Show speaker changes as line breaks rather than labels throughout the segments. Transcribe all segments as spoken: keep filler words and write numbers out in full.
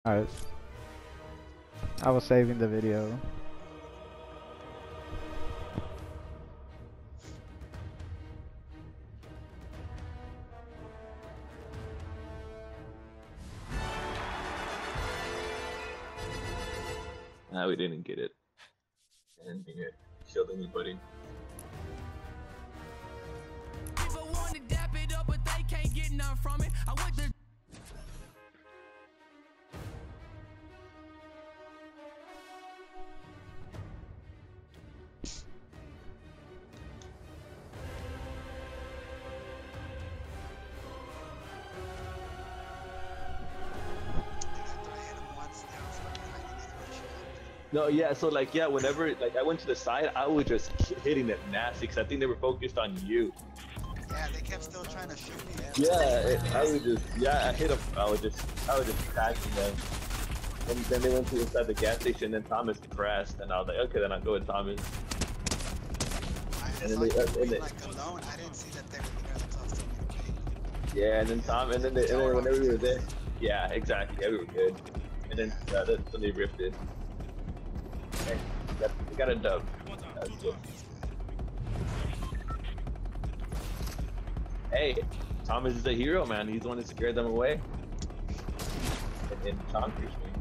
Alright. I was saving the video.
Nah, we didn't get it. And we didn't killed anybody.
People want to dap it up, but they can't get none from it. I went to
No, yeah, so like, yeah, whenever, like, I went to the side, I was just hitting it nasty, because I think they were focused on you.
Yeah, they kept still trying to shoot me.
Yeah, it, I was just, yeah, I hit them, I was just, I was just attacking them. And then they went to inside the gas station, and Thomas crashed, and I was like, okay, then I'll go with Thomas.
I,
And
and
then
they,
they,
uh,
and they,
like alone, I didn't see that they were together close to me.
yeah, and then Tom, and then, they, and then whenever we were there, yeah, exactly, yeah, we were good. And then, uh, then they ripped it. Okay, got, we got a dub. That was good. Hey, Thomas is a hero, man. He's the one that scared them away. And, and Tom pierced me.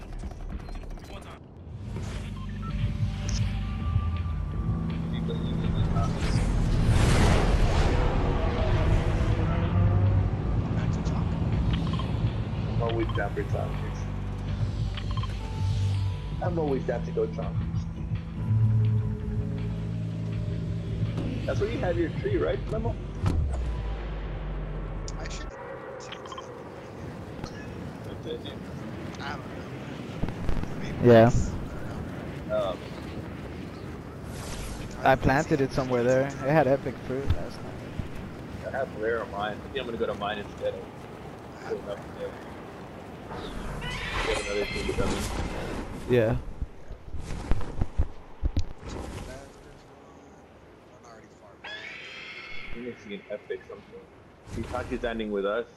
Do you believe in me, Thomas? I'm always down for Thomas. I'm always down to go Thomas. That's where you have your tree, right, Memo?
I should.
That's it, yeah.
I don't know. Maybe
Yeah.
it's-
Um,
I planted it somewhere there. It had epic fruit last night.
I have rare on mine. I think I'm gonna go to mine instead of going up there. Get another thing coming.
Yeah.
I'm already far back.
We need to see an epic something. Itachi's landing with us.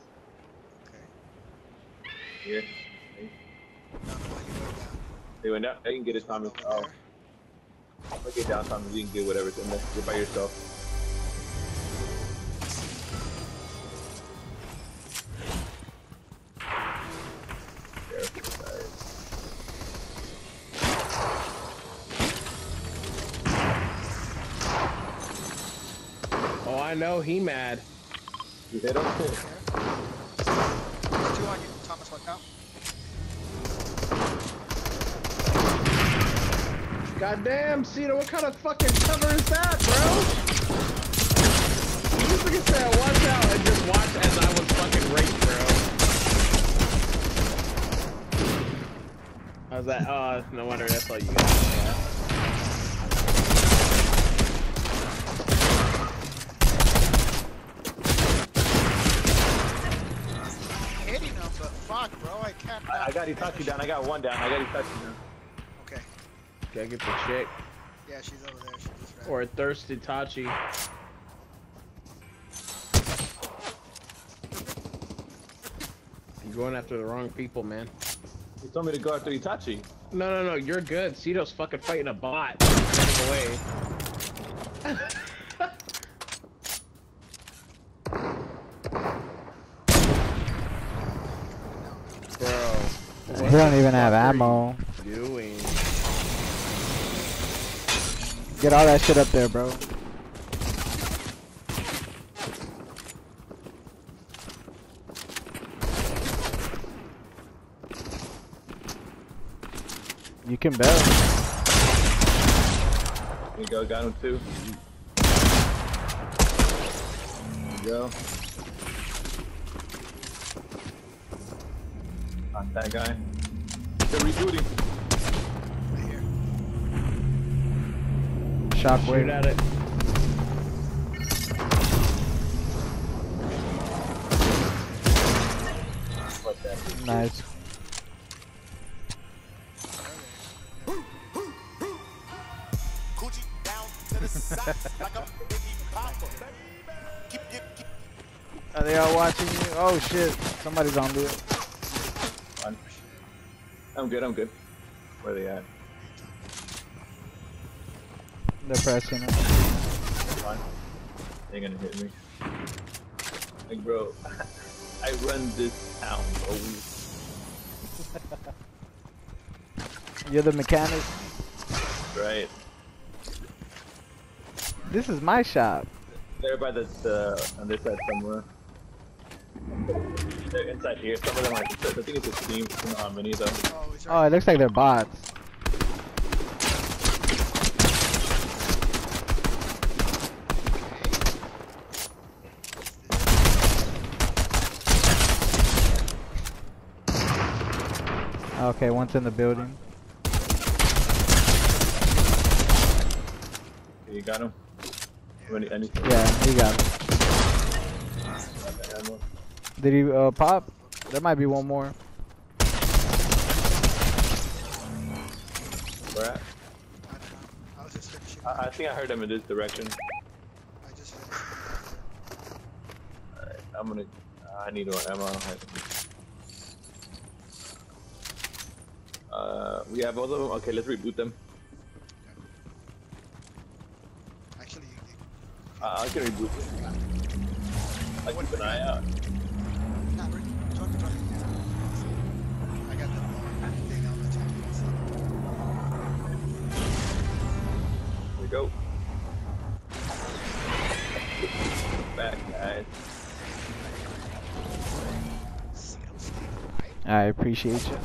Okay.
Here.
No, no, you went down.
They went down. I can get it, Thomas.
Over
Oh,
there.
I'll get down, Thomas. You can get whatever's in there. You're by yourself. Careful, guys.
Oh, I know, he mad.
You hit him?
There's two on you. Thomas, watch out.
Goddamn, Cito, what kind of fucking cover is that, bro? You freaking said watch out and just watch as I was fucking raped, bro. I was like, oh, no wonder that's all you got. Yeah.
Hitting him, but fuck, bro, I can't.
I, I got Itachi down. I got one down. I got Itachi down.
Okay.
Gotta get the chick.
Yeah, she's over there. She just ran.
Or a thirsty Tachi. You're going after the wrong people, man.
You told me to go after Itachi.
No, no, no, you're good. Cito's fucking fighting a bot. Running away. Bro.
He don't even have ammo.
Doing.
Get all that shit up there, bro. You can bet.
There you go. Got him too. There you go. On that guy. They're rebooting.
Right here.
Shoot
Shockwave.
at it.
What that is.
Nice.
Coochie down to the side like a Biggie Papa. Keep, keep, keep.
Are they all watching you? Oh shit. Somebody's on the.
One. I'm good, I'm good. Where are they at?
They're pressing it.
Fine. They're gonna hit me. Like, bro, I run this town, bro.
You're the mechanic.
Right.
This is my shop.
They're by the, the on this side somewhere. They're inside here. Some of them are. I think it's a team. I don't know how many though.
Oh, he's
Oh,
right.
it looks like they're bots. Okay, one's in the building.
You got him. Any, anything?
Yeah, he got it.
Ammo?
Did he uh, pop? There might be one more.
Where at?
I don't know. I was just finishing.
I, I think I heard him in this direction.
I just finished.
Alright, I'm gonna. I need more ammo. I don't have it. Uh, we have all of them. Okay, let's reboot them.
Actually, you, you,
Uh, I can reboot them. I keep an eye out.
not really. Talk to talk. I got the thing on the top.
Here we go. Back, guys.
See them staying right.
I appreciate you.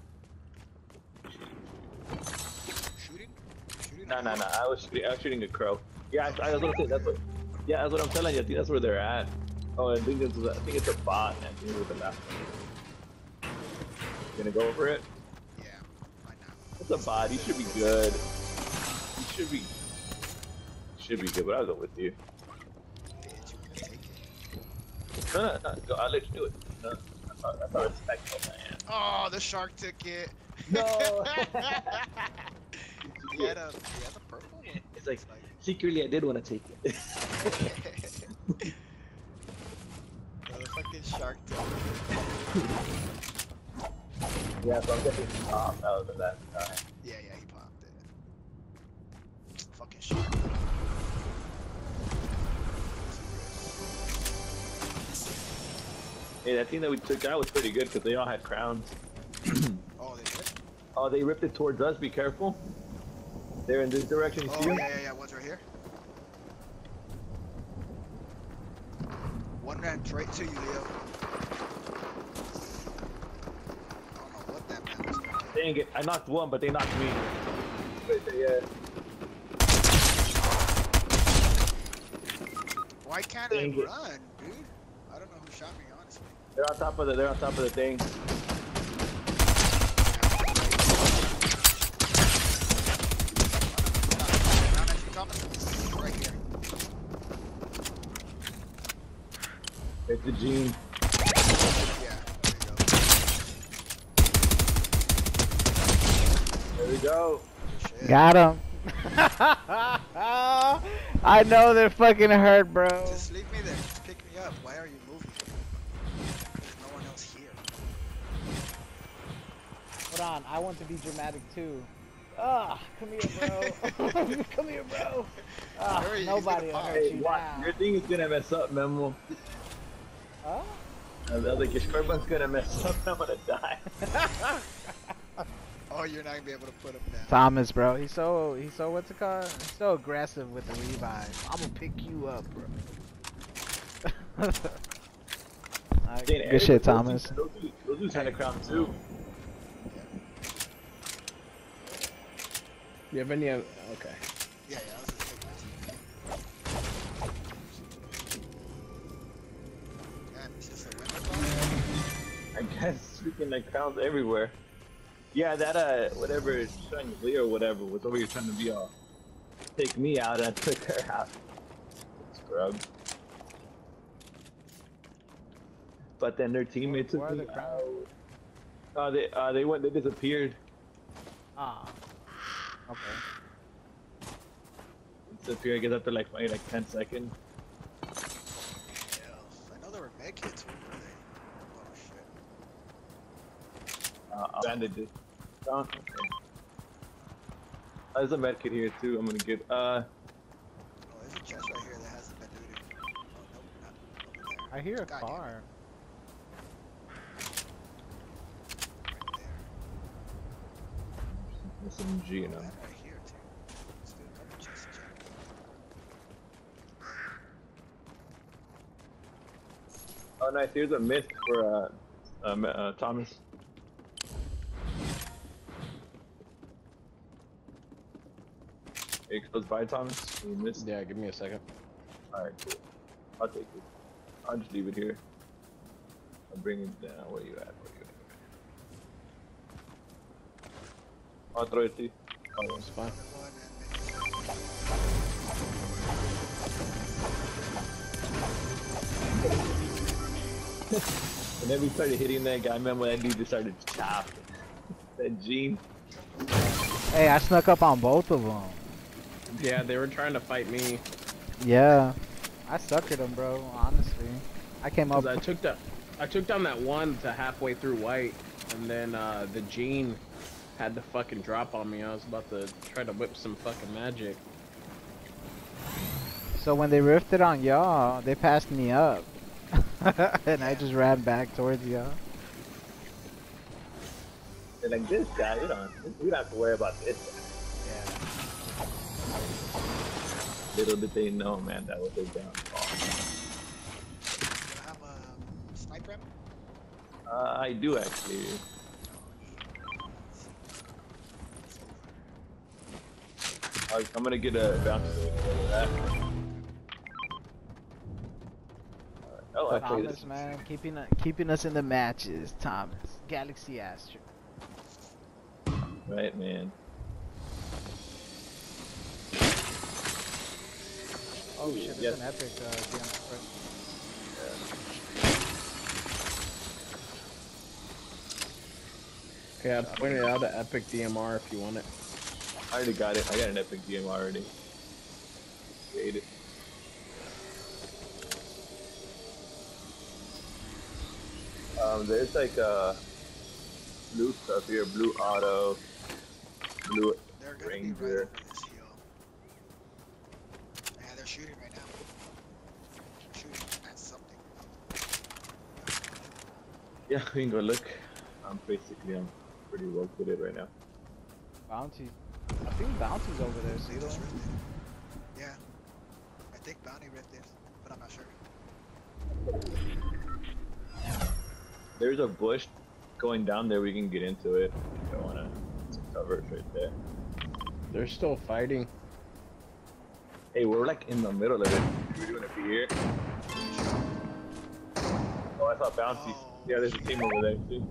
Shooting? Shooting?
No, no, no. I was shooting, I was shooting a crow. Yeah, I, I was gonna say that's what. Yeah, that's what I'm telling you. I think that's where they're at. Oh, I think it's I think it's a bot. I think it was the last one. Gonna go over it.
Yeah. Why not?
It's a bot. He should be good. He should be. Should be good, but I'll go with you.
Bitch, you wanna take it?
No, no, no. Go. I'll let you do it. No, that's how, that's how respectful I am.
Oh, the shark took it.
No.
You had a, you had the purple one.
It's like secretly I did want to take it.
The fucking shark took
Yeah, so I'm getting top out of that time.
it. Yeah, yeah, he popped it. Fucking shark.
Hey, that team that we took out was pretty good because they all had crowns.
Oh, they did?
Oh, they ripped it towards us. Be careful. They're in this direction. You
Oh,
see
yeah,
them?
yeah, yeah. One's right here. One ran straight to you, Leo. I don't know what that man was doing.
Dang it! I knocked one, but they knocked me. Right there, yeah.
Why can't
Dang
I
it.
run, dude? I don't know who shot me, honestly.
They're on top of the. They're on top of the thing.
Round actually coming. Right here.
It's the Gene.
Yeah, there you go.
There we go.
Shit.
Got him. I know they're fucking hurt, bro.
Just leave me there. Just pick me up. Why are you moving? There's no one else here.
Hold on, I want to be dramatic too. Ah, come here, bro. Come here, bro. Ah,
Hurry, he's
nobody
gonna
will
pop.
hurt
Hey,
you
watch.
now.
Your thing is gonna mess up, Memo.
Huh?
I was like, your square bun's gonna mess up. I'm gonna die.
Oh, you're not gonna be able to put him down.
Thomas, bro. He's so he's so what's it called? He's so aggressive with the revive. I'm gonna pick you up, bro. Alright,
Dang,
good shit,
those
Thomas.
dudes- Those dudes, those dudes had a crown too.
You have any? oth- Okay.
Yeah, yeah, I was just taking my team. Damn, it's just a winner ball?
I guess freaking like crowns everywhere. Yeah, that uh, whatever Shang Li or whatever was over here trying to be all take me out, and I took her out. Scrub. But then their teammates took
Where are
me
the
out.
crowns?
Uh, they uh, they went, they disappeared.
Ah. Okay.
Disappeared. I guess after like maybe like ten seconds.
Yeah, I know there were med kits. Where were they? Oh, shit.
Uh, bandages. Oh, okay. Uh, there's a med kit here too. I'm gonna get. Uh,
Oh, there's a chest right here that has the Medude. Oh, nope, not over there.
I hear a
God damn it.
car.
Right there.
S M G, you
Oh,
know.
and right here, too. Let's do a double chest check.
Oh, nice. Here's a mist for uh, um, uh, Thomas. Are you close by, Thomas? You missed?
Yeah, give me a second.
Alright, cool. I'll take it. I'll just leave it here. I'll bring it down. Where you at? Where you at? I'll throw it to you. Oh,
It's fine.
One and then-
And then we started hitting that guy. Remember when that dude just started chopping? That Gene.
Hey, I snuck up on both of them.
Yeah, they were trying to fight me.
Yeah. I suck at them, bro, honestly. I came up.
'Cause I took that, I took down that one to halfway through white, and then uh, the Gene had the fucking drop on me. I was about to try to whip some fucking magic.
So when they rifted on y'all, they passed me up. And I just ran back towards y'all.
And like this guy, you don't, we don't have to worry about this guy.
Yeah.
Little did they know, man, that was their downfall.
Do I have a sniper ammo?
Uh, I do actually. I- I'm gonna get a bounce over that. Oh, I played
Thomas,
this.
man, keeping keeping us in the matches. Thomas, Galaxy Astro.
Right, man.
Oh shit, there's
Yes.
an epic uh, D M F.
Yeah, I pointed out an epic D M R if you want it.
I already got it. I got an epic D M already. Create it. Um, there's like uh, blue stuff here, blue auto, blue
They're gonna be right
ranger.
over this hill. Yeah, they're shooting right now. Shooting at something.
Yeah, we can go look. I'm basically, I'm pretty well fitted right now.
Bounty. I think Bounty's over there,
I think
see
that's
that?
rifted. Yeah. I think Bounty rifted, but I'm not sure.
There's a bush going down there. We can get into it. I don't want to cover it right there.
They're still fighting.
Hey, we're like in the middle of it. We're doing it here. Oh, I saw Bouncy.
Oh,
Yeah, there's a team over there too.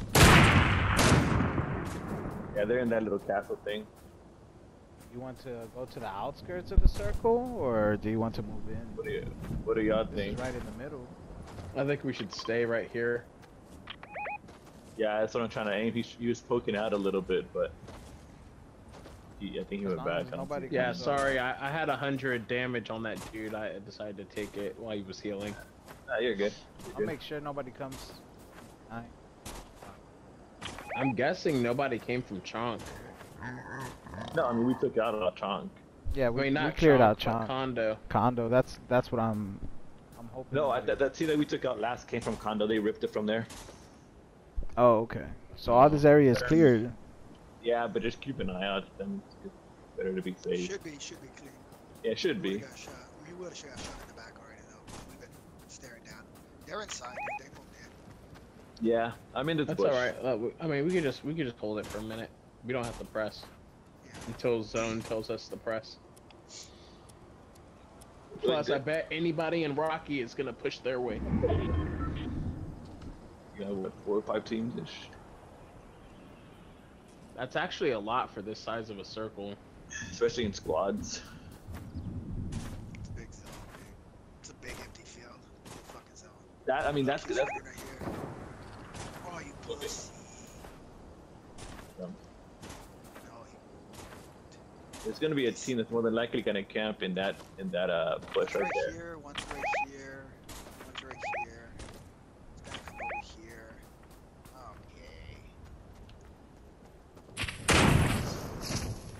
Yeah, they're in that little castle thing.
You want to go to the outskirts of the circle, or do you want to move in?
What do you, what do y'all
This
think?
is right in the middle.
I think we should stay right here.
Yeah, that's what I'm trying to aim. He, he was poking out a little bit, but he, I think he
As
went
long
back.
as
on
nobody
Yeah,
comes up.
sorry, I, I had a hundred damage on that dude. I decided to take it while he was healing.
Nah, you're good. You're
I'll
good.
make sure nobody comes. Alright.
I'm guessing nobody came from Chonk.
No, I mean we took out a chunk.
Yeah,
I
we,
mean,
we
not
cleared
Chonk,
out
but
Chomp.
Condo.
Condo. That's that's what I'm. I'm hoping.
No, I,
nobody-
that, that team that we took out last came from Condo. They ripped it from there.
Oh, okay. So all this area is cleared.
Yeah, but just keep an eye out. Then it's better to be safe.
Should be, should be clean.
Yeah, it should
We
be.
would've got shot. We would have got shot in the back already though. We've been staring down. They're inside, dude. They moved in.
Yeah, I'm in this
That's
bush.
alright. Uh, we- I mean, we could just we could just hold it for a minute. We don't have to press
Yeah.
until zone tells us to press.
Doing
Plus, I
good.
bet anybody in Rocky is gonna push their way.
You got what, four or five teams ish.
That's actually a lot for this size of a circle.
Especially in squads.
It's a big zone, dude. It's a big empty field. Big fucking zone.
That I mean that's
He's
that's
shooting right here. Oh, you pussy.
um,
No, he.
there's gonna be a team that's more than likely gonna camp in that in that uh bush
One's
right
right
there.
here, one's right here, one's right here. It's gonna come over here. Okay.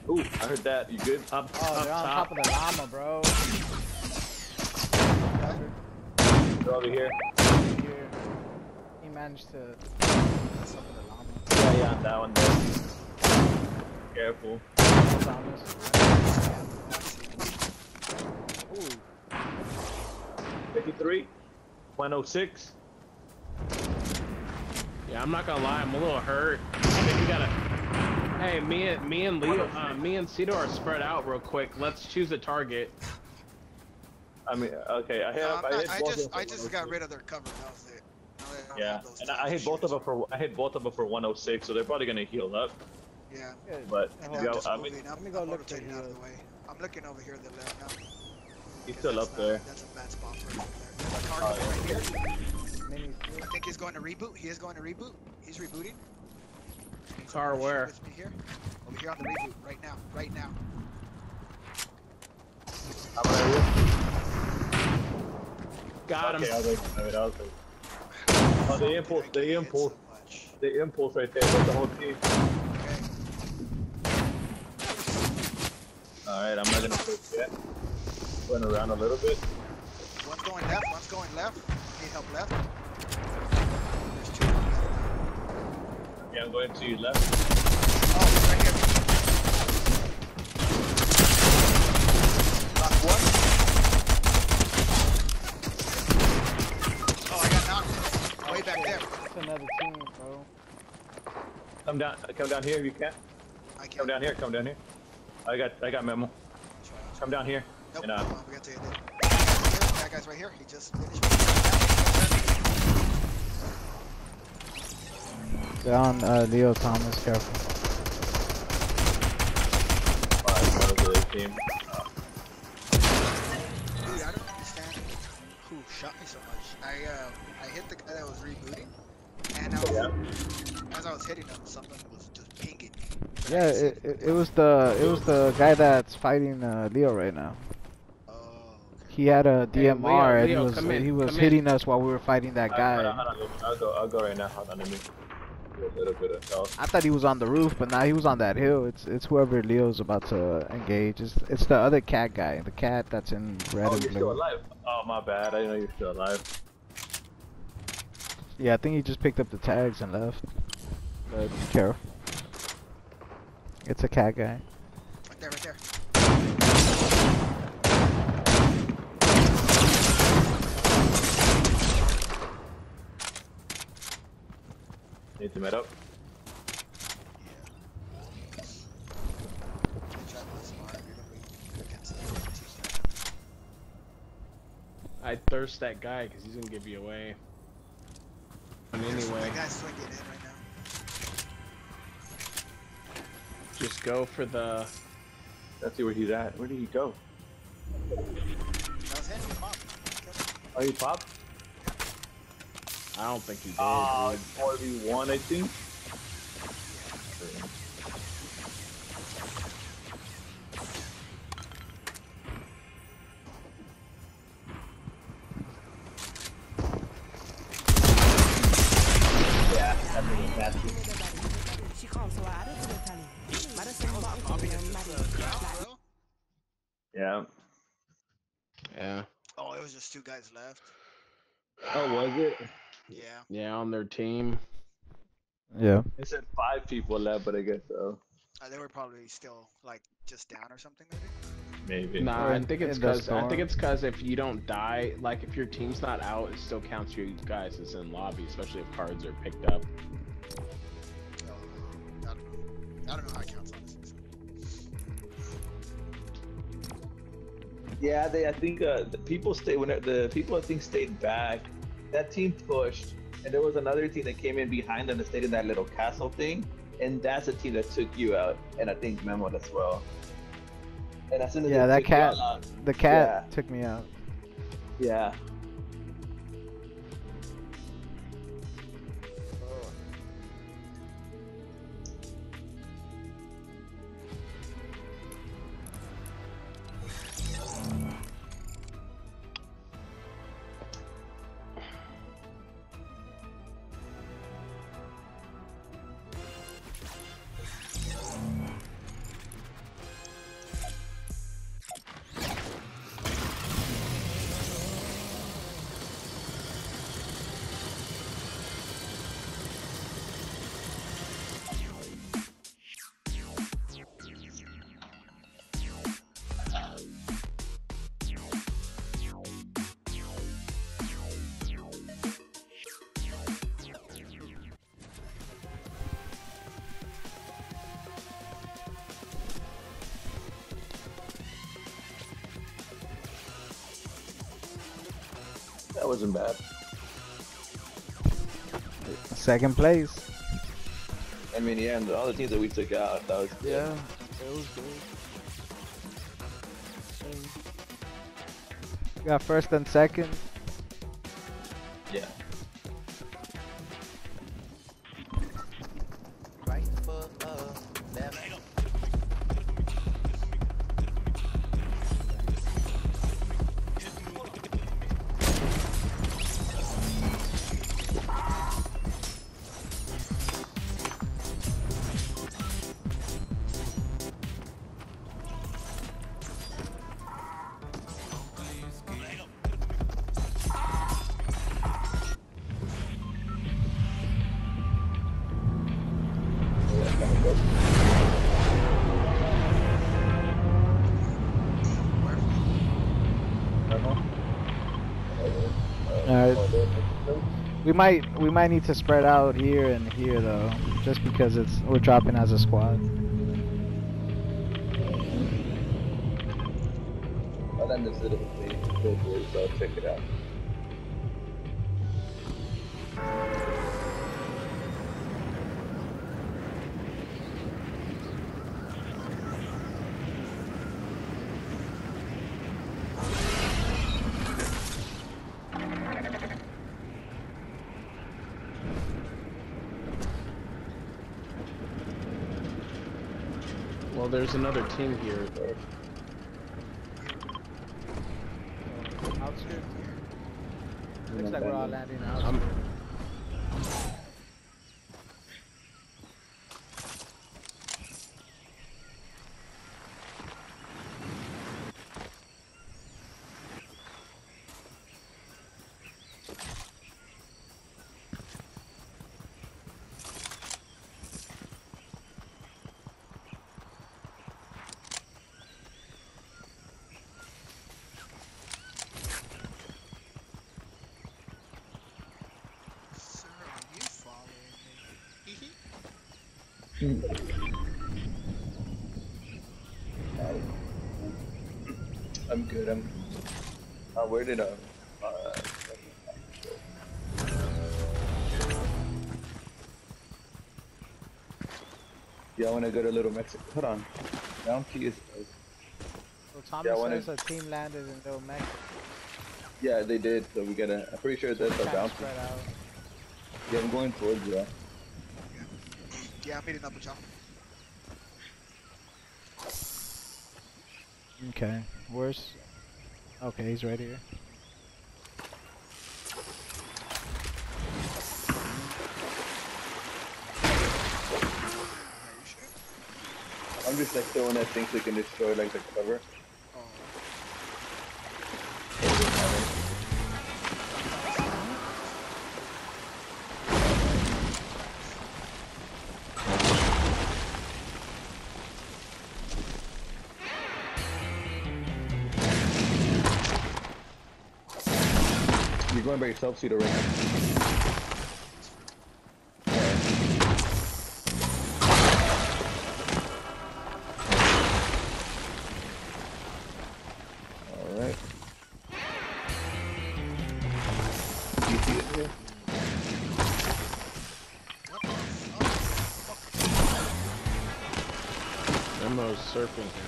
Ooh, I heard that. You good?
Up,
Oh,
up
they're on
top.
top of the llama, bro.
They're over here.
Here. He managed to. Mess up with the llama.
Yeah, yeah, on that one there. Careful.
Thomas. Ooh.
fifty-three. one oh six.
Yeah, I'm not gonna lie, I'm a little hurt. I think we gotta. Hey, me and me and Leo, uh, me and Cito are spread out real quick. Let's choose a target.
I mean, okay, I hit
No,
up.
I'm
I,
not,
hit
I
both
just
of them
I
for
just got
one oh six.
rid of their cover. That was it. Now they don't
Yeah,
have those
and I
types
hit both of them
shooters.
for I hit both of them for one oh six, so they're probably gonna heal up.
Yeah.
Good.
But
And
And
hold
now
yeah,
I'm
on.
just
I mean,
moving.
let
I'm,
me go
I'm
look for
rotating out of
heals.
the way. I'm looking over here to the left now.
he's
'Cause
still
that's
up
not-
there.
That's a bad spot for him over there. There's a target
Oh,
right here.
Mini
I think he's going to reboot. He is going to reboot. He's rebooting. He's
Car
gonna shoot
where?
with me here. Over here on the reboot. Right now. Right now.
I'm gonna
Got him.
Okay, I was like, I mean, I was like, oh, the impulse,
I
the
get hit
impulse,
so much.
the impulse right there. That's the whole team.
Okay.
All right, I'm not gonna push yet. Going around a little bit.
One's going left. One's going left. Need help left. There's two left.
Okay, I'm going to your left.
Oh, he's right here.
Knock one.
Oh, I got knocked. Way back there.
It's another team, bro.
Come down, come down here if you can.
I can't.
Come down here, come down here. I got, I got memo. Come down here.
Nope.
And, uh,
Come on, we got to hit it. That guy's right here. He just finished.
They're on uh, Leo Thomas, careful.
five, one of the other team. Uh,
Dude, I don't understand who shot me so much. I uh, I hit the guy that was rebooting, and I was,
yeah.
as I was hitting him, something was just pinging me. But I
Yeah,
didn't see
it, it, it was the it was the guy that's fighting uh, Leo right now.
Oh, okay.
He had a D M R
Leo, Leo,
and he
come
was
in,
he was
come in.
hitting us while we were fighting that
Hold on, hold
guy.
on, hold on. I'll go, I'll go right now. Hold on, let me do a little bit of health.
I thought he was on the roof, but now he was on that hill. It's it's whoever Leo's about to engage. It's it's the other cat guy, the cat that's in red
Oh,
and
you're
blue.
still alive. Oh, my bad. I didn't know you're still alive.
Yeah, I think he just picked up the tags and left. But be careful. It's a cat guy.
Right there, right there.
Need to met up.
Yeah. Good job, that's smart. You're gonna be against the other team.
I thirst that guy because he's gonna give you away. And anyway,
That guy's swinging in right now.
just go for the.
Let's see where he's at. Where did he go?
That was him. Come on.
Oh, he popped?
I don't think he did.
Ah,
dude.
four v one, I think. Yeah, that was nasty.
Popping into the crowd, bro.
Yeah.
Yeah.
Oh, it was just two guys left.
Oh, was it?
Yeah.
Yeah, on their team.
Yeah.
It said five people left, but I guess so.
Uh, they were probably still like just down or something, maybe.
Maybe.
Nah,
Or
I
in-
think it's
in the
because I think
storm.
it's because if you don't die, like if your team's not out, it still counts you guys as in lobby, especially if cards are picked up.
So, I don't know. I don't know how it counts honestly.
Yeah, they. I think uh, the people stay when the people I think stayed back. That team pushed, and there was another team that came in behind them that stayed in that little castle thing, and that's the team that took you out, and I think Memo as well. And as soon as
Yeah,
they
that
took you
cat,
out,
the cat
yeah.
took me out.
yeah. That wasn't bad.
Second place.
I mean, yeah, and all the teams that we took out, that was good.
Yeah, it was good. We got first and second.
Yeah.
Right foot up, left.
Alright. We might we might need to spread out here and here though, just because it's we're dropping as a squad.
I'll end this little thing, so I'll check it out.
Well, there's another team here.
Outskirts. Looks like we're all landing out.
I'm,
Sir, are you following me?
I'm good. I'm. Uh, where did I? Uh, yeah, I want to go to Little Mexico. Hold on. Bounty is.
So Thomas
Yeah, I wanna-
says a team landed in Little Mexico.
Yeah, they did. So we gotta. I'm pretty sure that's a
Trying to
bounty.
spread out.
Yeah, I'm going towards you.
Yeah, I'm meeting up with y'all.
Okay, where's? Okay, he's right here.
Are you sure?
I'm just like throwing at things that can destroy like the cover.
Oh,
You're going by yourself, Cedar, right now. Alright. You see it here?
what the fuck?
Nemo's surfing him.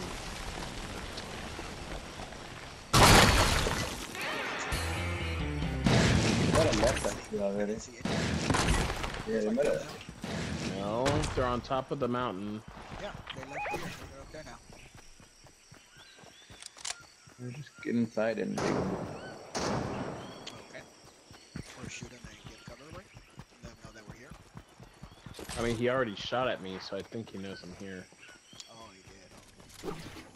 Might have left actually already.
See it?
Yeah, they might have.
No, they're on top of the mountain.
Yeah, they left here. They're up there now.
We'll just get inside and.
Okay. Or shoot them and get cover away. Let them know that we're here.
I mean, he already shot at me, so I think he knows I'm here.
Oh, he did.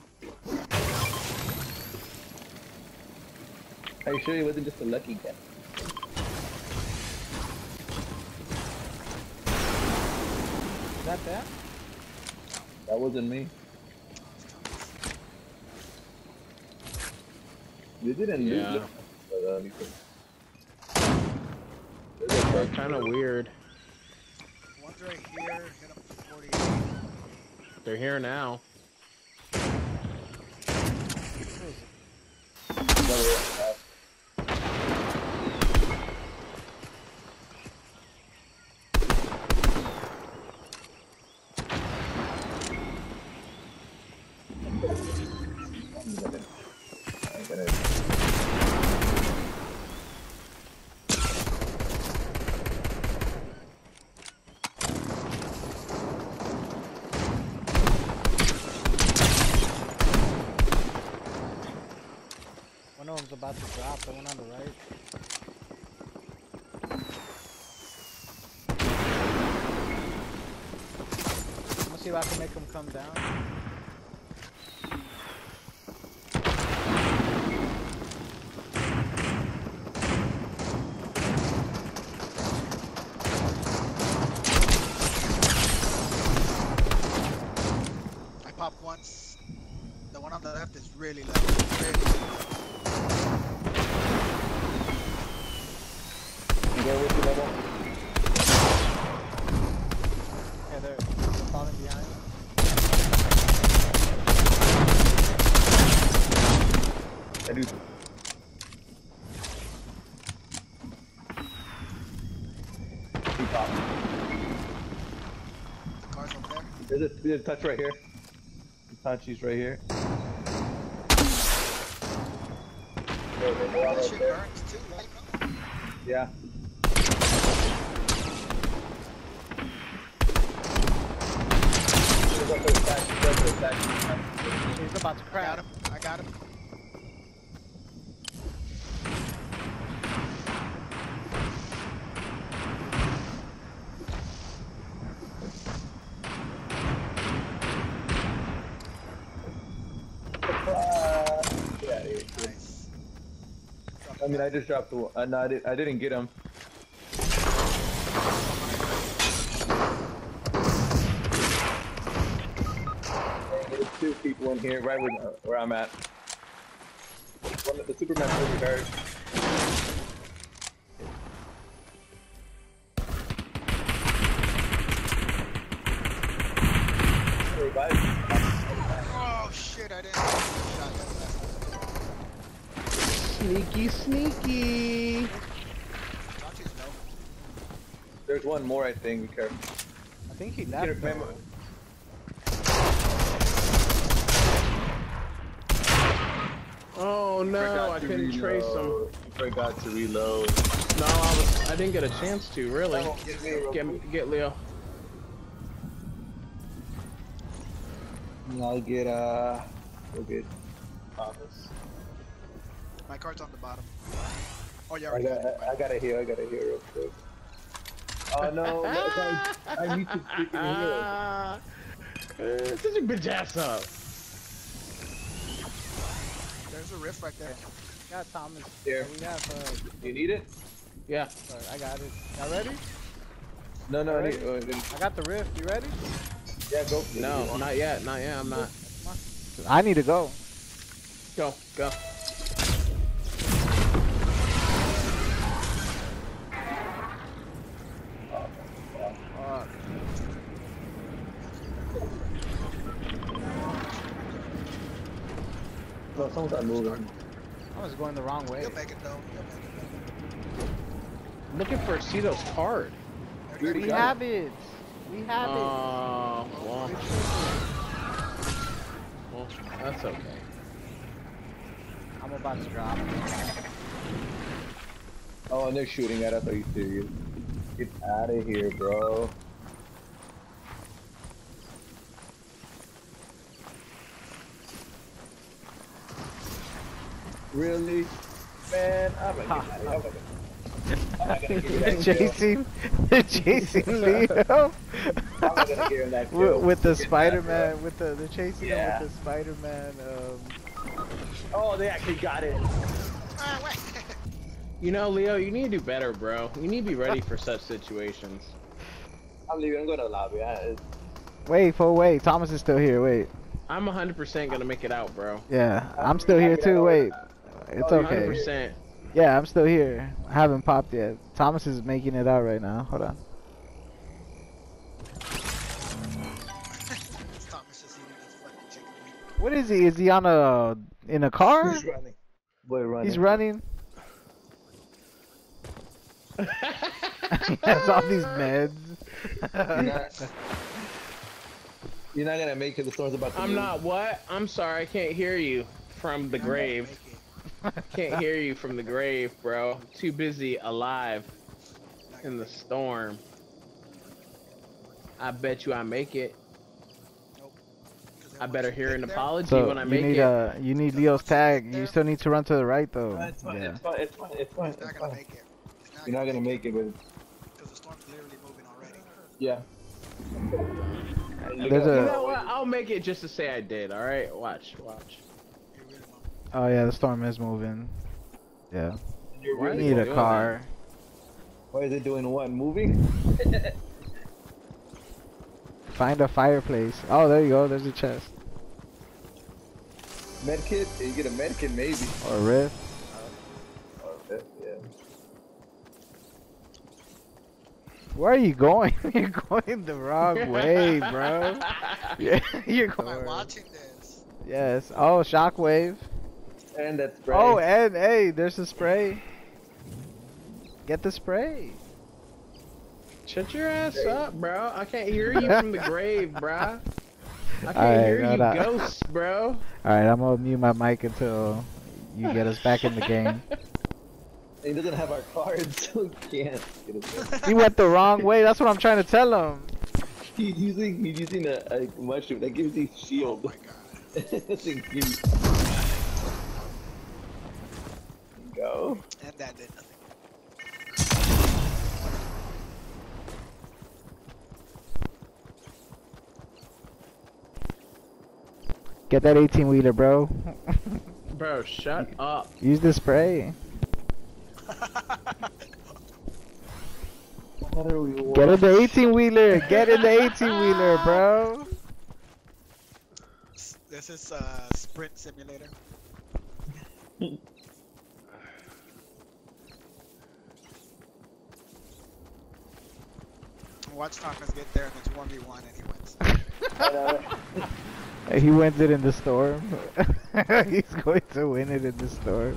Are you sure he wasn't just a lucky guy?
Is that them?
That wasn't me. You didn't lose
Yeah.
it. But, uh, you could- There's a
They're
bug.
kind of weird.
One's right here. Hit him for forty-eight.
They're here now.
about to drop. The one on the right. I'm gonna see if I can make him come down.
I popped once. The one on the left is really low. Really low.
You go with you, level.
Yeah, they're, they're falling behind.
I do. Keep up.
The car's over there.
There's a, there's a touch right here. Itachi's right here.
That shit burns too, right? Bro?
Yeah.
He's about to
I
crack.
got him. I got him. Nice.
I mean, I just dropped the one. Uh, no, I, did, I didn't get him. There's two people in here, right where, uh, where I'm at. One of the Superman over there.
Oh shit! I didn't shot that last.
Sneaky, sneaky.
Chachi's low.
There's one more, I think. Be careful.
I think he
Get
left.
it, memo.
though.
Oh no,
Forgot
I
to
couldn't trace him.
reload. Forgot to reload.
No, I was. I didn't get a chance to really.
Oh, get me real
Get
quick.
get Leo.
I'll get uh, we'll get Thomas.
My card's on the bottom. Oh yeah,
I
already
got,
got it.
I, I gotta heal. I gotta heal real quick. Oh no, no I, I need to freaking heal.
Ah, uh, such a bitch ass up.
There's a rift right there.
Got Thomas.
Here.
We have. Uh,
You need it?
Yeah.
sorry, I got it. Y'all ready?
No, no, I
Ready?
need. Oh, then-
I got the rift. You ready?
yeah, go. for it if you
No,
want.
not yet. Not yet. I'm not.
I need to go.
Go, go.
Fuck.
No, someone's not moving.
I was going the wrong way.
You'll make it though. You'll make it.
I'm looking for Cito's card.
There you
We
go.
have it. We have it.
Oh, well, well, that's okay.
I'm about to drop.
Oh, and they're shooting at us. Are you serious? Get out of here, bro. Really? Man, I'm gonna get out of here. I'm gonna- I'm not gonna give you
They're
that kill.
chasing. They're chasing Leo.
I'm not gonna give him that kill.
with, with the
Get
Spider-Man.
back,
With the they're chasing
Yeah.
him with the Spider-Man. Um,
bro. Oh, they actually got it.
Ah, wait.
You know, Leo, you need to do better, bro. You need to be ready for such situations.
I'm leaving. I'm going to the lobby. I, it's-
wait, for wait. Thomas is still here. Wait.
I'm one hundred percent gonna make it out, bro.
Yeah, I'm still here too. Wait. It's
Oh,
one hundred
okay.
percent.
Yeah, I'm still here. I haven't popped yet. Thomas is making it out right now. Hold on.
Thomas just eating his fucking chicken wing.
What is he? Is he on a in a car?
He's running. Boy, running.
He's running. He has all these meds.
You're not, you're not gonna make it. The storm's about to
I'm
move.
not what? I'm sorry, I can't hear you from the grave.
Make it.
Can't hear you from the grave, bro. Too busy alive in the storm. I bet you I make it.
Nope. Because
I better hear an
Get there.
apology
So
when I
you
make
need
it.
uh you need Leo's tag. You still need to run to the right though.
No, it's fine.
Yeah.
It's fine. It's fine. It's fine.
He's
It's
not gonna
fine.
make it. He's not
You're not gonna make it, but
because the storm's literally moving already.
yeah.
There's
You
a-
know what? I'll make it just to say I did. All right, watch, watch.
You really won't.
Oh yeah, the storm is moving. Yeah.
You're
Why
We
really
need a
doing
car.
Why is it doing what? Moving?
Find a fireplace. Oh, there you go. There's a chest.
Medkit? You get a medkit maybe.
Or a rift.
Or that, yeah.
Where are you going? You're going the wrong way, bro. Yeah, you're
Am I
going.
watching this?
Yes. Oh, shockwave.
And that's spray.
Oh, and hey, there's a spray. Get the spray.
Shut your ass up, bro. I can't hear you from the grave, bro. I can't
Alright,
hear
no,
you,
no.
ghosts, bro.
All right, I'm gonna mute my mic until you get us back in the game.
He doesn't have our cards, so he can't get us.
He went the wrong way. That's what I'm trying to tell him.
He's using he's using a, a mushroom that gives you shield.
Oh my god.
This thing cute. Go.
And that did nothing.
Get that eighteen wheeler, bro.
Bro, shut up.
Use the spray.
What are we
Get in the eighteen wheeler. Get in the eighteen wheeler, bro.
S- This is uh, sprint simulator. Watch Thomas get there and it's one v one and he wins.
He wins it in the storm. He's going to win it in the storm.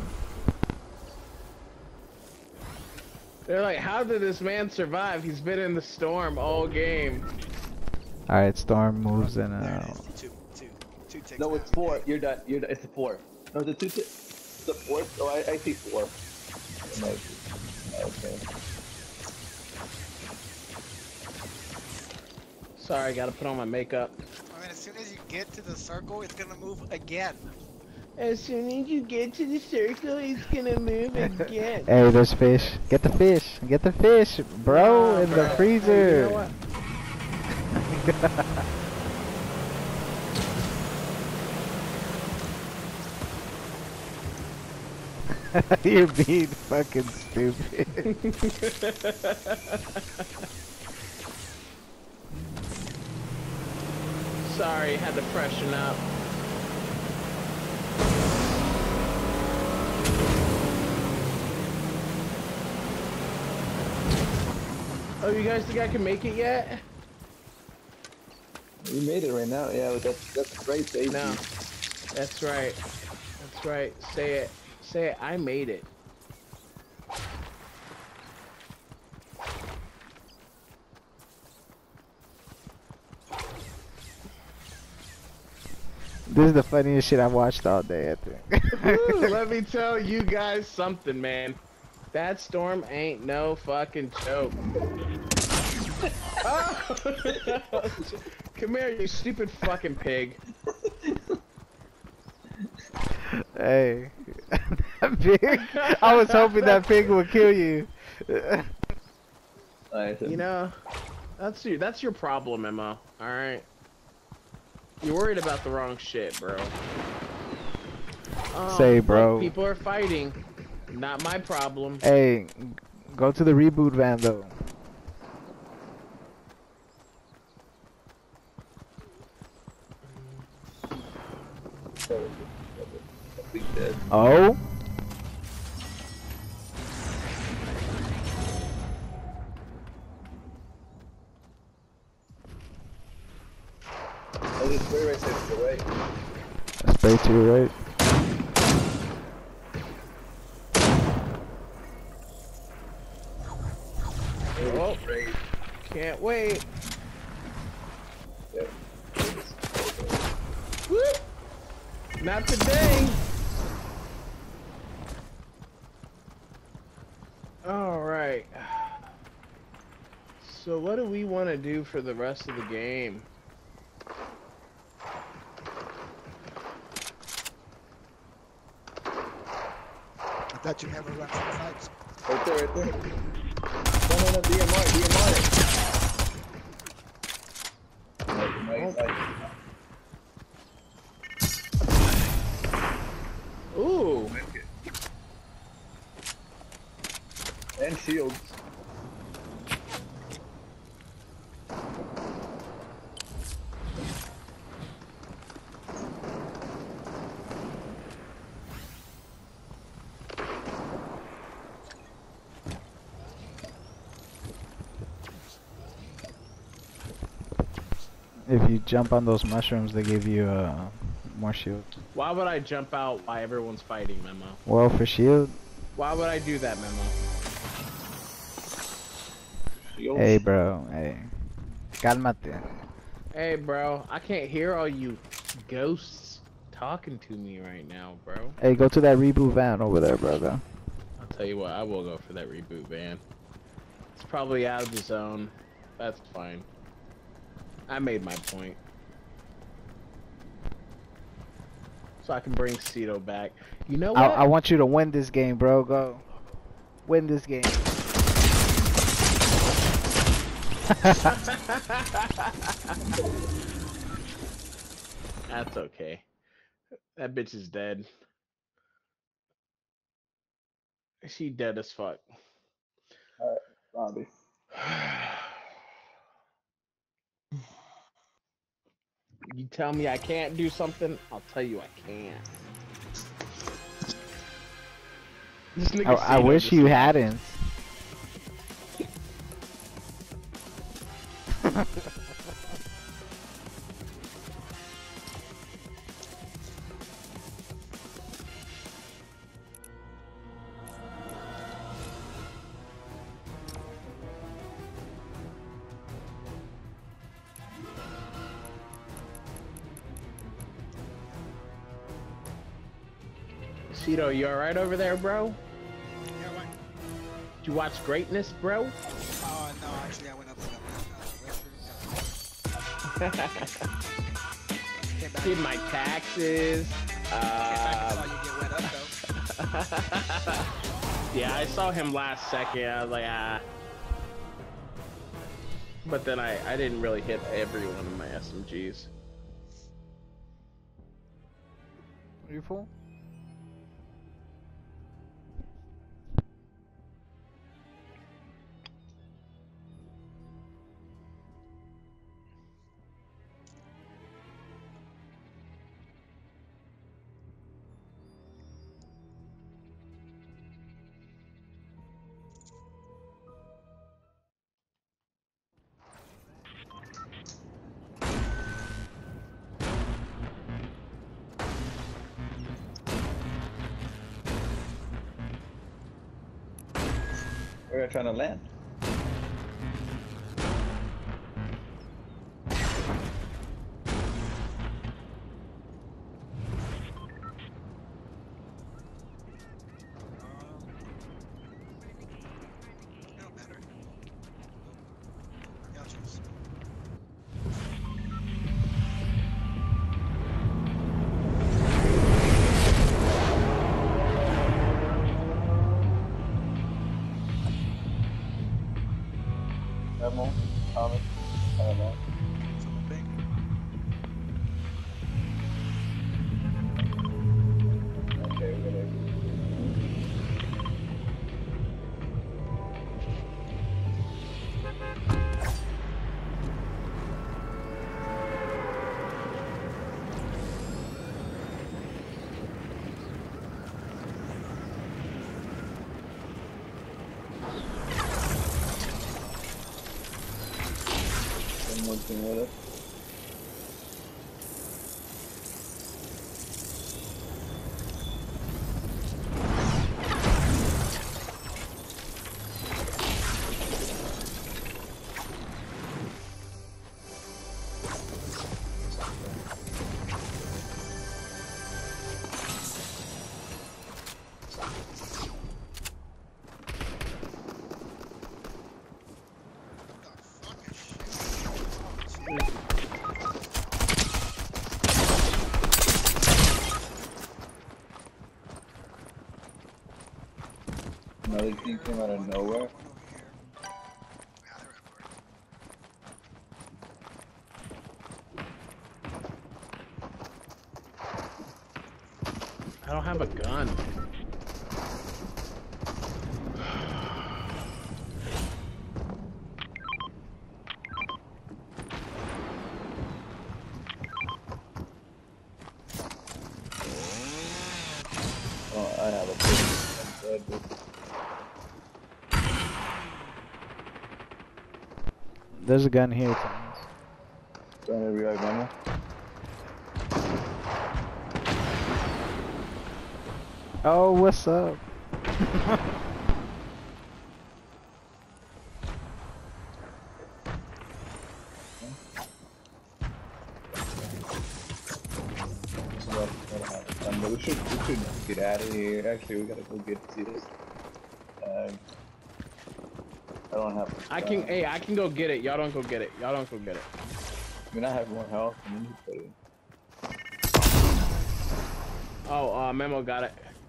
They're like, how did this man survive? He's been in the storm all game.
All right, storm moves in.
There
Uh,
it is. Two, two, two ticks.
No,
now.
it's four. You're done. You're done. It's a four. No, the two. T- the fourth. Oh, I, I see four. Okay.
Sorry, gotta put on my makeup.
I mean, as soon as you get to the circle, it's gonna move again.
As soon as you get to the circle, it's gonna move again.
hey, there's fish. Get the fish. Get the fish, bro,
Nah,
in
bro.
the
Hey,
freezer.
you know what?
You're being fucking stupid.
Sorry, had to freshen up. Oh, you guys think I can make it yet?
You made it right now. Yeah, but that's that's great, baby.
No. That's right. That's right. Say it. Say it. I made it.
This is the funniest shit I've watched all day, I think.
Woo, let me tell you guys something, man. That storm ain't no fucking joke. Oh. Come here, you stupid fucking pig.
Hey, that pig. I was hoping that pig would kill you.
Nice.
You know, that's your that's your problem, Emma. All right. You're worried about the wrong shit, bro. Um,
Say, bro.
People are fighting. Not my problem.
Hey, go to the reboot van though. Oh.
Oh, there's spray right there to the right.
Spray to your right.
Oh,
Spray.
can't wait.
Yeah.
Whoop. Not today. All right. So what do we want to do for the rest of the game?
that you never run from fights.
Right there, right there. No, no, no, D M R, D M R. Nice, nice, nice.
Ooh.
And shields.
If you jump on those mushrooms, they give you uh, more shield.
Why would I jump out while everyone's fighting, Memo?
Well, for shield.
Why would I do that, Memo?
Shields.
Hey, bro. Hey. Cálmate.
Hey, bro, I can't hear all you ghosts talking to me right now, bro.
Hey, go to that reboot van over there, bro. Go.
I'll tell you what, I will go for that reboot van. It's probably out of the zone. That's fine. I made my point. So I can bring Cito back. You know what?
I, I want you to win this game, bro. Go. Win this game.
That's okay. That bitch is dead. She dead as fuck.
Alright, zombie.
You tell me I can't do something, I'll tell you I can. This nigga
I, I
Cito
wish
just-
you hadn't.
Cito, you alright over there, bro?
Yeah, what?
Did you watch Greatness, bro?
Oh, no, actually, I went up to the uh, restroom. Came back.
Did my taxes.
Came back and saw
Um,
you get wet up, though.
yeah, I saw him last second. I was like, ah. But then I, I didn't really hit every one of my S M Gs.
Are you full?
We're trying to land.
No matter. Yeah, choose.
Memo, Thomas, I don't know.
Someone ping.
Okay, whatever. One thing with it.
What the fuck is shit?
Another team came out of nowhere.
One over here. Yeah, they're everywhere.
I don't have a gun.
Oh, I have a pretty good.
There's a gun here, Thomas.
Trying to revive Memo.
Oh, what's up?
Well, um, but we should we should get out of here. Actually, we gotta go get see this. Uh, I don't have.
I can,
uh,
hey, I can go get it. Y'all don't go get it. Y'all don't go get it.
I mean, I have more health. I mean, you put it.
Oh, uh, Memo got it.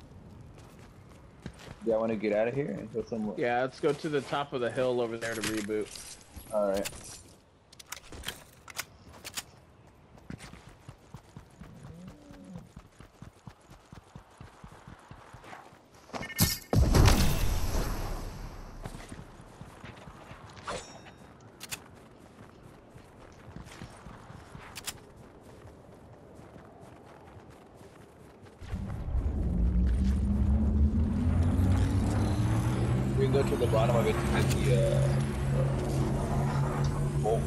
Do I want to get out of here and go somewhere?
Yeah, let's go to the top of the hill over there to reboot.
All right. We can go to the bottom of it to get the uh, uh, bolt.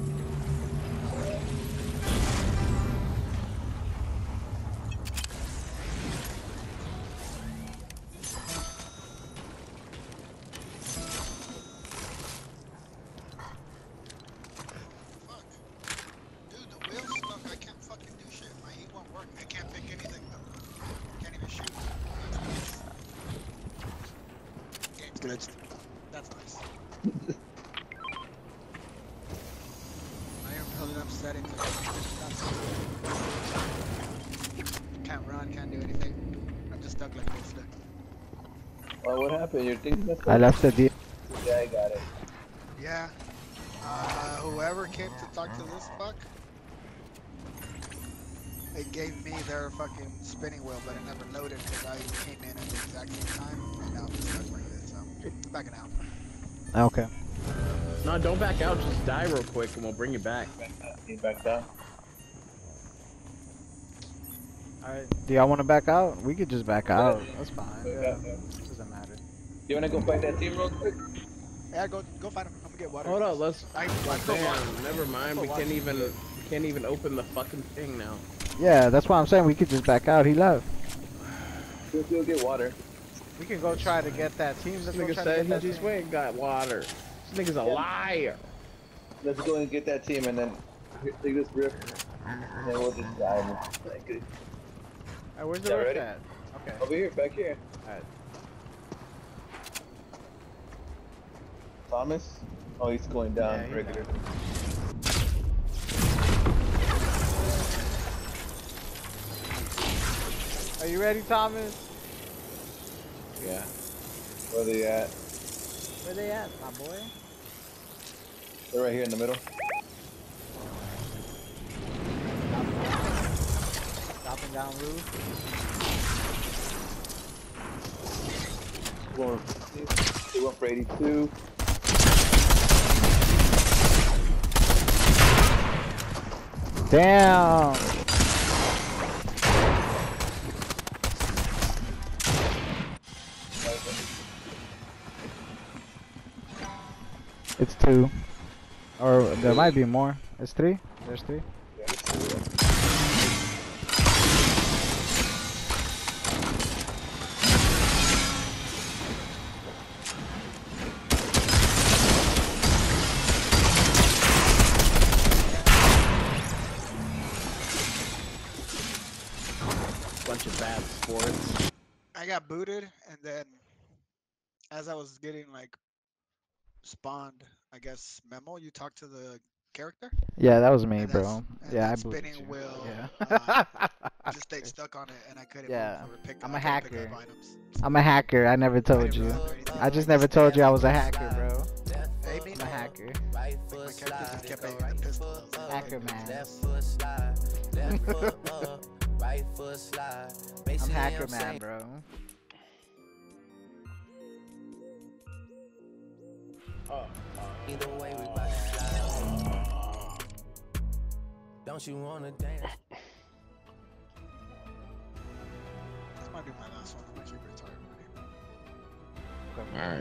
Fuck. Dude, the wheel's stuck. I can't fucking do shit. My heat won't work. I can't pick anything though. Can't even shoot. Game's glitched. That's nice. I am building up settings. Can't run, can't do anything. I'm just stuck like this. Look.
Well, what happened? Your thing's messed up.
I left the deal.
Yeah, I got it.
Yeah. Uh, whoever came to talk to this fuck, it gave me their fucking spinning wheel, but it never loaded because I came in at the exact same time, and now I'm just stuck like this, so I'm backing out.
Okay.
No, don't back out. Just die real quick and we'll bring you back.
Back up. He backed out.
Alright. Do y'all want to back out? We could just back out. That's fine.
Back
Yeah.
out, yeah.
Doesn't matter.
You wanna go fight that team real quick?
Yeah, go go find him. I'm gonna get water.
Hold up, let's.
I,
Oh,
let's go water.
damn, never mind. We can't even. We can't even open the fucking thing now.
Yeah, that's why I'm saying we could just back out. He left.
Go, go get water.
We can go try to get that team.
This
Let's go
nigga
try to
said
get
he
that
just
team.
went and got water. This nigga's a liar.
Let's go and get that team and then take this rift. And then we'll just dive. Like it.
Alright, where's the
Yeah,
rift
ready?
at? Okay.
Over here, back here.
Alright.
Thomas? Oh, he's going down
Yeah, he's
regular.
down. Are you ready, Thomas?
Yeah.
Where they at?
Where they at, my boy?
They're right here in the middle.
Dropping down roof.
Going, they went for eighty-two.
Damn! It's two. Or there might be more. It's three? There's three?
Yeah, let's see that.
Bunch of bad sports.
I got booted, and then as I was getting like spawned, I guess Memo, you talked to the character.
Yeah, that was me,
And
bro.
that's- and
Yeah, I
that
booted
spinning
you.
wheel,
Yeah.
Just stayed stuck on it, and I couldn't
Yeah,
move or pick.
I'm
I
a
couldn't pick
hacker.
up items.
I'm a hacker. I never told
didn't
you.
realize or anything.
I just
Like,
never told you I was a hacker, bro.
Hey, me,
I'm a hacker.
my character just kept aiming the pistol. I was like,
Hacker man.
Left foot slide, left foot up, right foot slide.
I'm
Basically,
hacker
I'm
man,
saying-
bro.
Either way, we bout to slide. Don't you wanna dance?
This might be my last one. I'm actually retired already.
All right.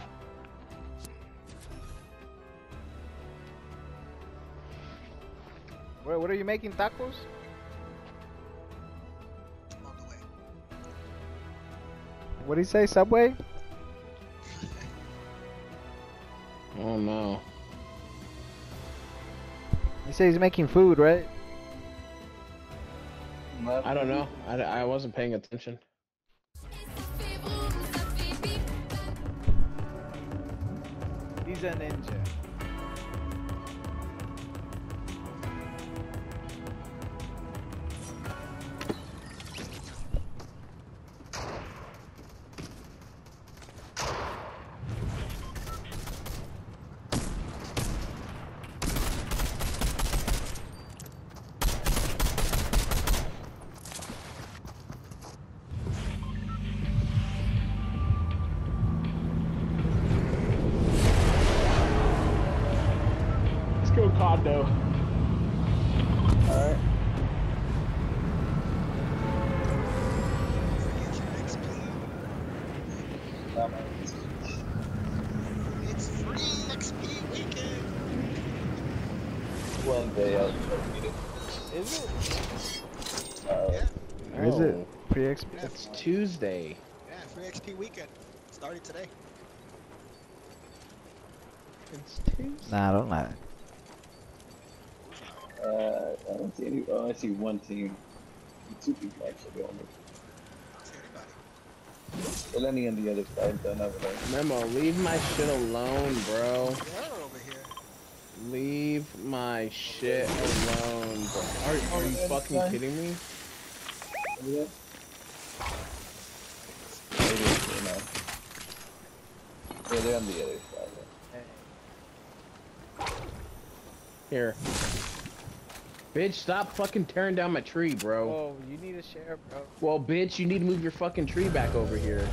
What, what are you making, tacos?
I'm on the way.
What do you say, Subway?
Oh no.
You say he's making food, right?
I don't know. I, I wasn't paying attention.
He's a ninja.
Let's go, Condo.
Alright.
Get your X P. It's free X P weekend.
One day I'll beat it.
Is it?
Uh,
Yeah,
Or is it?
No.
Pre X P?
It's Tuesday.
yeah, free X P weekend. Started today.
It's Tuesday.
Nah, don't lie.
uh, I don't see any. Oh, I see one team. Two people actually only.
I don't see anybody.
Well, any on the other side, done over there.
Memo, leave my shit alone, bro.
They're over here.
Leave my shit alone, bro. Are, are you fucking kidding me?
Over there? It is, you know. Yeah, they're on the other side.
Here. Bitch, stop fucking tearing down my tree, bro.
Oh, you need a share, bro.
Well, bitch, you need to move your fucking tree back over here.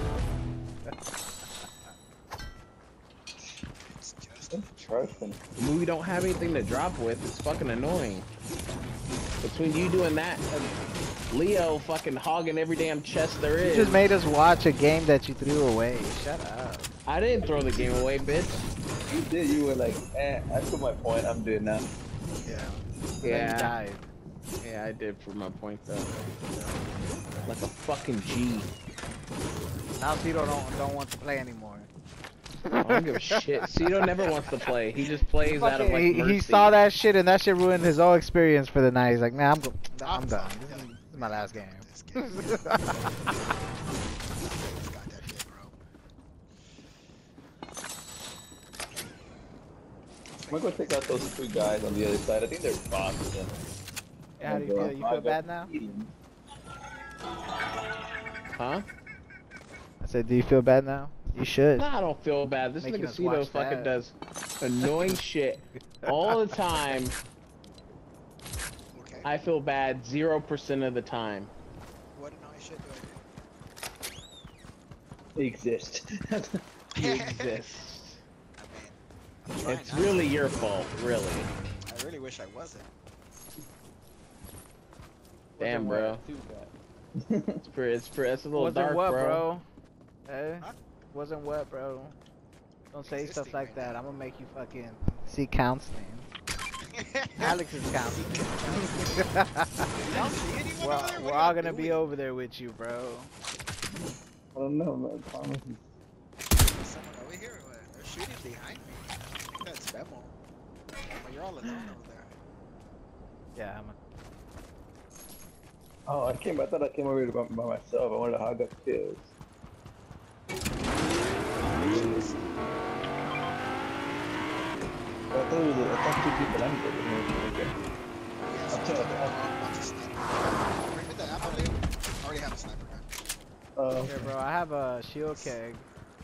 It's just
I'm trusting.
We don't have anything to drop with. It's fucking annoying. Between you doing that and Leo fucking hogging every damn chest there
You
is.
just made us watch a game that you threw away. Shut up.
I didn't throw the game away, bitch.
You did. You were like, eh. I took my point. I'm doing now.
yeah.
Then you
Yeah.
died.
Yeah, I did for my point though. Like a fucking G.
Now Cito don't don't want to play anymore.
I don't give a shit. Cito never wants to play. He just plays out of
Fucking-
like
he,
mercy.
he saw that shit and that shit ruined his whole experience for the night. He's like, man, I'm go- I'm done. This is, this is my last game.
This game. Got that shit, bro.
I'm gonna go take out those two guys on the other side. I think they're bots. Yeah.
Yeah, how do you feel? You feel bad now?
Huh?
I said, do you feel bad now? You should.
Nah, I don't feel bad. This
Making
nigga
us
Cito
watch
fucking
that.
does annoying shit all the time.
Okay.
I feel bad zero percent of the time.
What annoying shit do
They exist.
I do?
You exist.
I mean, I'm trying
It's
not to.
really your fault, really.
I really wish I wasn't.
Damn, bro. It's pretty. It's pretty. It's a little
Wasn't
dark,
what,
bro.
bro? Eh?
Huh?
Wasn't what, bro? Don't say
Existing
stuff like
right
that.
now.
I'm gonna make you fucking seek counseling. Alex is counseling.
Y'all see anyone
we're
over there?
we're
What
all
y'all
gonna be
doing?
over there with you, bro.
I don't know, man. Thomas is-
There's someone over here. or what? They're shooting behind me. I think that's Memo. But you're all alone over there.
Yeah, I'm. A,
Oh, I came. I thought I came over here by, by myself. I wanted to hog up kills. I thought it was. I thought two people landed. Okay.
Yes,
I'll tell you.
what's a sniper? Bring me the ammo, Leo. I already have a sniper gun.
Uh,
Here, bro, I have a shield keg.
Okay.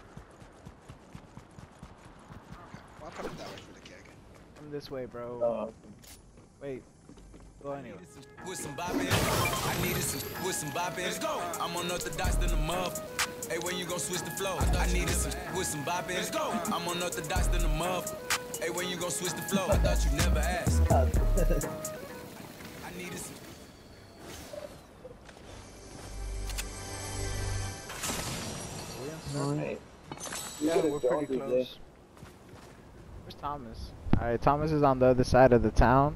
Well, I'm coming that way for the keg.
Come this way, bro.
uh,
Wait. Go anyway.
With some bopping, I needed some with some bopping. Let's go. I'm unorthodox than the muff. Hey, when you gon' switch the flow? I needed some with some bopping. Let's go. I'm unorthodox than the muff. Hey, when you gon' switch the flow? I thought you never asked. I needed some.
alright.
Yeah,
could've
we're
joined
pretty
us
close. Where's Thomas? Alright, Thomas is on the other side of the town.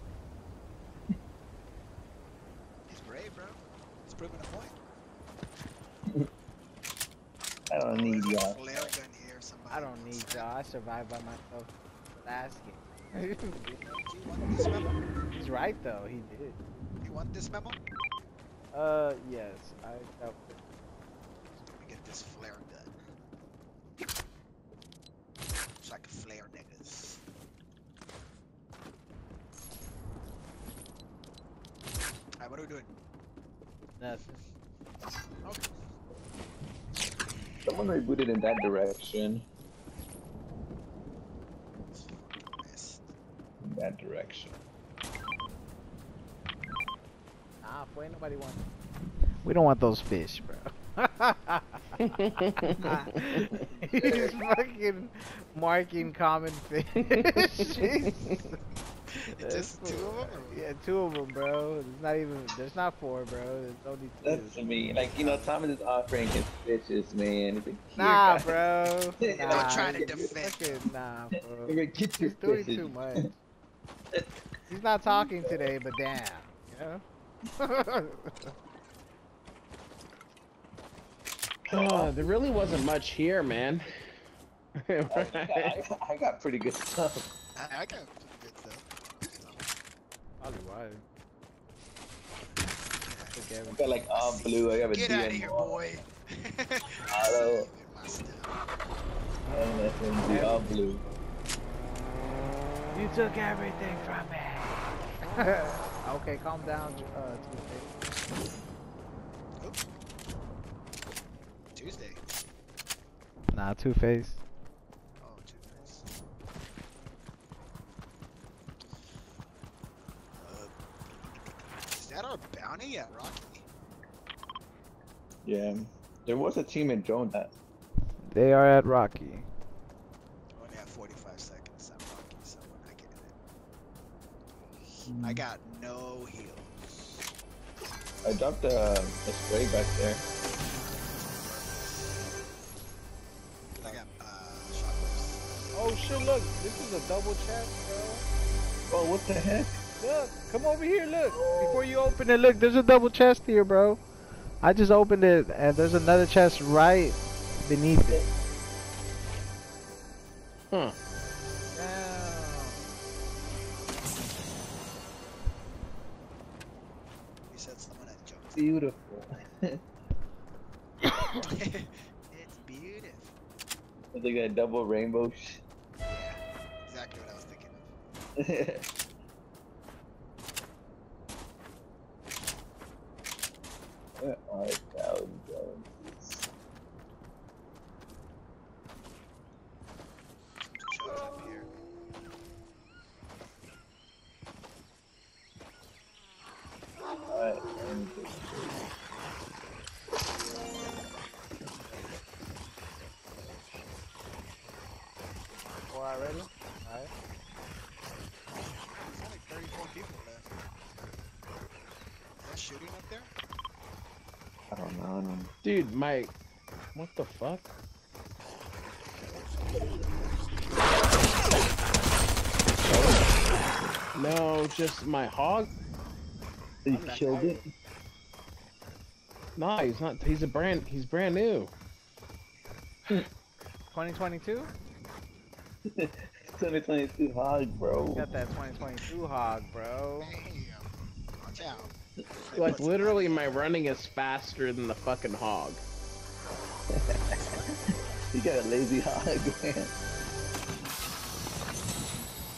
He's brave, bro. He's proving a point.
I don't need y'all.
Flare gun here, somebody.
I don't need y'all. I survived by myself last game.
Do you want this memo?
He's right though, he did.
You want this memo?
Uh, yes. I that,
Let me get this flare gun. So I can flare niggas. Alright, what are we doing?
nothing.
Okay.
Someone rebooted in that direction.
Missed.
In that direction.
Nah, boy, nobody wants. We don't want those fish, bro. He's fucking marking common fish.
It's just two of them? Or...
Yeah, two of them, bro. There's not even. There's not four, bro. There's only two.
That's to me. Like, you know, Thomas is offering his fishes, man. He's like, "Here,
Nah,
guys."
bro.
They're
Nah,
trying to
he's
defend
fucking- Nah, bro.
He's like, "Get your
He's doing
fishes."
too much. He's not talking today, but damn. You know?
Oh, there really wasn't much here, man.
I, I, I got pretty good stuff.
I, I got some good stuff.
Probably why.
I got like all blue. I have a
Get
D
out of
M
here,
R.
boy.
Auto.
My stuff.
And that's gonna be all blue.
You took everything from me. Okay, calm down, uh, Tuesday.
Oops. Tuesday.
Nah, Two Face.
Oh, Tuesdays. Uh, is that our bounty at Rocky?
Yeah. There was a team in Drone that.
They are at Rocky.
We only have forty-five seconds at Rocky, so we're not getting it. I got no heals.
I dropped a, a spray back there.
I got uh, shockwaves.
Oh shit, look. This is a double chest,
Oh, what the heck?
bro. Look, come over here, look. Before you open it, look, there's a double chest here, bro. I just opened it, and there's another chest right beneath it.
Huh.
You said someone that jumped.
Beautiful.
It's beautiful.
It's like a double rainbow. sh-
Yeah, exactly what I was thinking of.
Where are thou, Joneses?
Shots up here.
Alright, and
Alright, ready? Alright.
There's only thirty-four people left. Is that shooting up there?
I don't know. I don't know.
Dude, my... What the fuck? No, just my hog?
You killed it?
No, he's not. He's a brand... He's brand new.
twenty twenty-two?
twenty twenty-two hog, bro.
Got that twenty twenty-two hog, bro.
Damn. Watch out.
Like, literally, my running is faster than the fucking hog.
You got a lazy hog, man.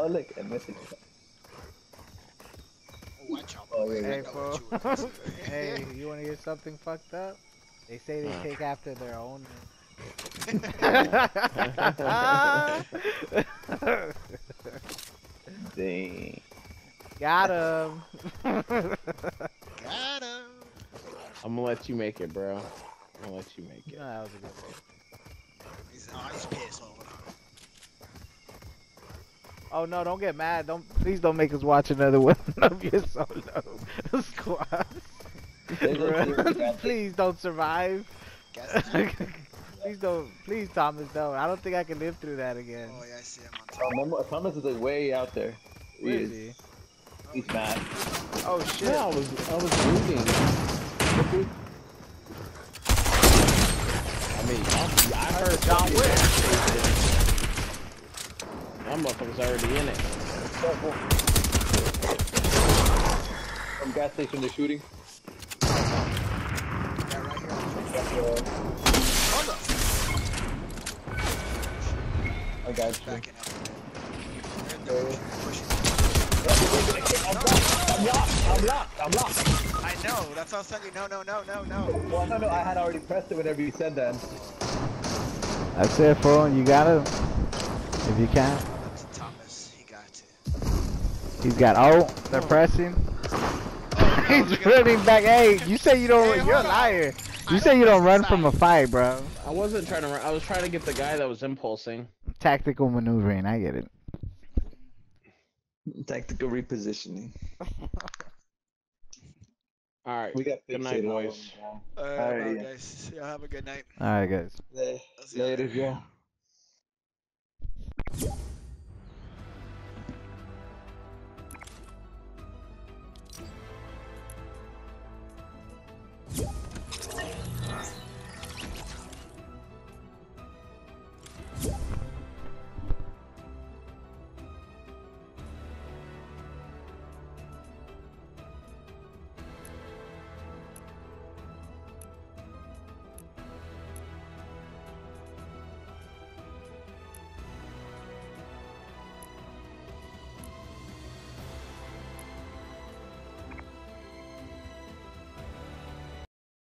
look, and message.
Watch out,
Oh,
boy.
yeah,
I
Hey,
know
fool.
what you were doing.
Hey, you wanna hear something fucked up? They say they take after their owner.
Dang.
Got him.
Got him.
I'm gonna let you make it, bro. I'm gonna let you make it.
No, that was a good one.
He's, oh, he's pissed. Oh,
Oh no, don't get mad. Don't please don't make us watch another one of your solo squads. Bruh, please don't survive.
gas station.
Please don't. Please, Thomas, don't. I don't think I can live through that again.
Oh, yeah, I see him on top.
Oh, remember, Thomas is like way out there. He
Where is
is.
he?
He's mad.
Oh shit.
Yeah, I was I was looting. I mean, I, I heard
John Wick.
That motherfucker's already in it.
From gas station, they're shooting.
Yeah, right here. Hold up.
I got you.
Backing up. They're, they're pushing.
I'm locked. I'm locked. I'm locked.
I know. That's what I was telling you. No, no, no, no, no.
Well, no, no, I had already pressed it whenever you said that.
That's it, fool. You gotta. If you can.
That's Thomas. He got it.
He's got. Oh, they're pressing. He's running back. Hey, you say you don't.
Hey,
You're a
hold on.
liar.
I
You say you
don't
don't run
press
from a
side.
fight, bro.
I wasn't trying to run. I was trying to get the guy that was impulsing.
Tactical maneuvering. I get it.
Tactical repositioning.
All right.
We got
Good night,
fixated on
boys.
them,
All right,
Alright,
well,
yeah.
guys. Y'all have a good night.
All right, guys.
yeah.
I'll see you
Later,
later.
yeah.